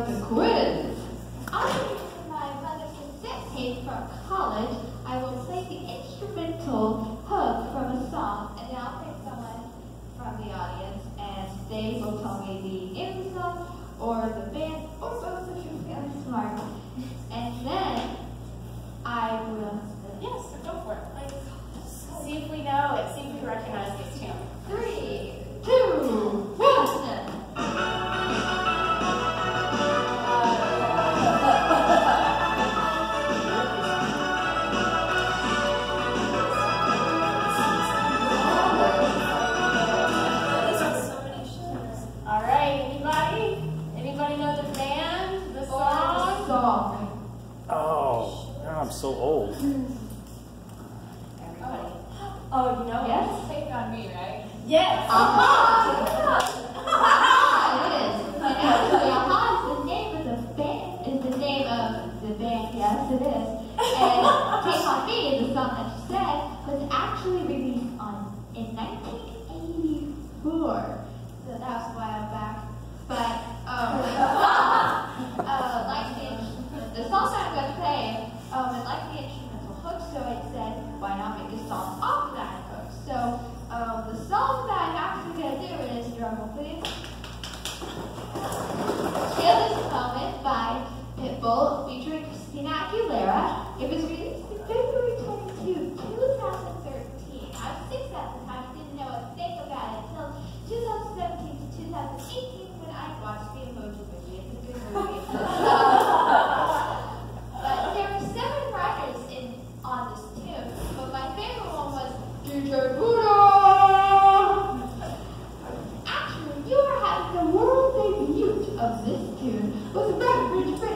for the quiz. On my mother's cassette tape from college, I will play the instrumental hook from a song, and then I'll pick someone from the audience, and they will tell me the name of the song, or the band, or both if you're feeling smart. And then I will... Yes, so go for it. Like, see if we know it. See if we recognize this tune. 3, 2, 1. I'm so old. Everybody. Oh, you know yes? It's Take On Me, right? Yes! It is. Actually, Aha is the name of the band. Is the name of the band. Yes, it is. And Take On Me is the song that you said was actually released in 1984. So that was a while back. But like the song that I'm going to play. I like the instrumental hook, so I said, why not make a song off that hook? So, the song that I'm actually going to do is, drum roll please, Feel This Moment by Pitbull featuring Christina Aguilera. It was released on February 22, 2013. I was 6 at the time, didn't know a thing about it until 2017 to 2018 when I watched the Emoji Movie. It's a good movie. But there were 7 writers on this tune, but my favorite one was DJ Buddha! Actually, you are having the world debut of this tune with Reverend